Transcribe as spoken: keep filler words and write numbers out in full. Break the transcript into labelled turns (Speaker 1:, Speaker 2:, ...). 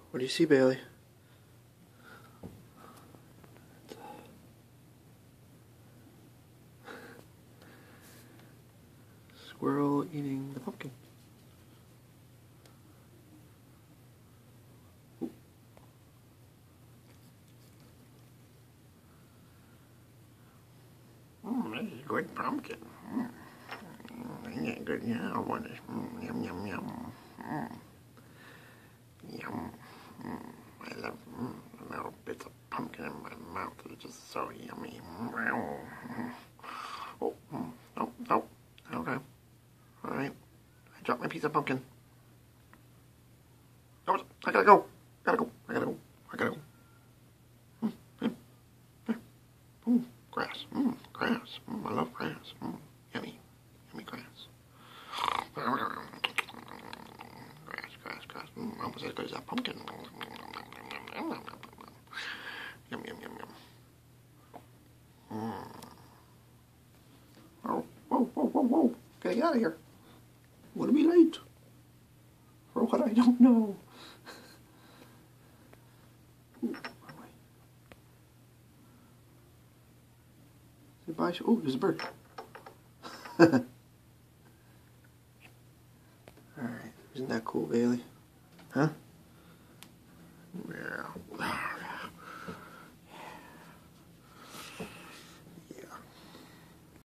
Speaker 1: What do you see, Bailey? Squirrel eating the pumpkin. Ooh.
Speaker 2: Mm, this is good pumpkin. Mm. Yeah, good. Yeah, I want this. Mm, yum, yum, yum. Mm. Yum. Mm. I love mm, the little bits of pumpkin in my mouth. It's just so yummy. Mm. Oh, mm. oh, oh. Okay. All right. I dropped my piece of pumpkin. Oh, I gotta go. Gotta go. I gotta go. I gotta go. Mm, mm, mm. Ooh, grass. Mm, grass. Mm, I love grass. Mm, yummy. Yummy grass. Grass, grass, grass. Mm, almost as good as that pumpkin. Yum, yum, yum, yum. Mm. Oh, whoa, whoa, whoa, whoa. Get out of here. I'm gonna be late. For what I don't know. Ooh, say bye. Oh, there's a bird.
Speaker 1: Alright, isn't that cool, Bailey? Huh?
Speaker 2: Yeah.